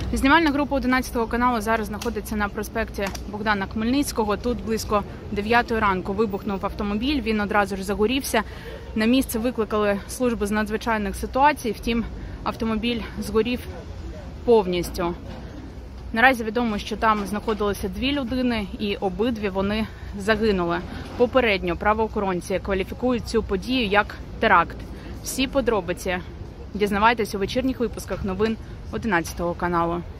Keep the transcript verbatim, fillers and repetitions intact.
Знімальна група одинадцятого каналу зараз знаходиться на проспекті Богдана Хмельницького. Тут близько дев'ятої ранку вибухнув автомобіль, він одразу ж загорівся. На місце викликали службу з надзвичайних ситуацій, втім автомобіль згорів повністю. Наразі відомо, що там знаходилися дві людини і обидві вони загинули. Попередньо правоохоронці кваліфікують цю подію як теракт. Всі подробиці дізнавайтесь у вечірніх випусках новин одинадцятого каналу.